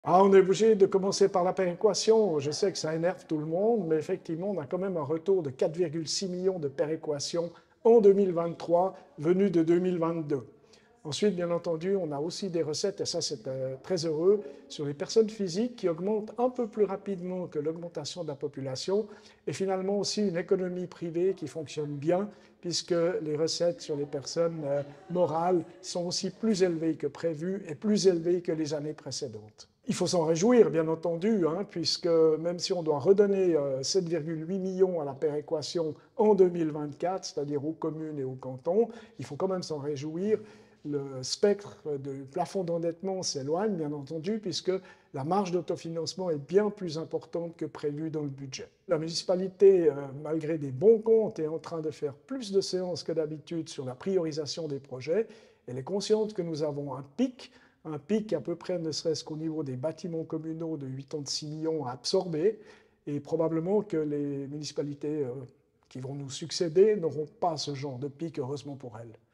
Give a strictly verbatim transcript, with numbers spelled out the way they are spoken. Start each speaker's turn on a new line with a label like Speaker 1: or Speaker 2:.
Speaker 1: Ah, on est obligé de commencer par la péréquation. Je sais que ça énerve tout le monde, mais effectivement, on a quand même un retour de quatre virgule six millions de péréquations en deux mille vingt-trois, venus de deux mille vingt-deux. Ensuite, bien entendu, on a aussi des recettes, et ça c'est euh, très heureux, sur les personnes physiques qui augmentent un peu plus rapidement que l'augmentation de la population, et finalement aussi une économie privée qui fonctionne bien, puisque les recettes sur les personnes euh, morales sont aussi plus élevées que prévu et plus élevées que les années précédentes. Il faut s'en réjouir, bien entendu, hein, puisque même si on doit redonner euh, sept virgule huit millions à la péréquation en deux mille vingt-quatre, c'est-à-dire aux communes et aux cantons, il faut quand même s'en réjouir. Le spectre du plafond d'endettement s'éloigne, bien entendu, puisque la marge d'autofinancement est bien plus importante que prévu dans le budget. La municipalité, euh, malgré des bons comptes, est en train de faire plus de séances que d'habitude sur la priorisation des projets. Elle est consciente que nous avons un pic, un pic à peu près ne serait-ce qu'au niveau des bâtiments communaux de quatre-vingt-six millions à absorber, et probablement que les municipalités euh, qui vont nous succéder n'auront pas ce genre de pic, heureusement pour elles.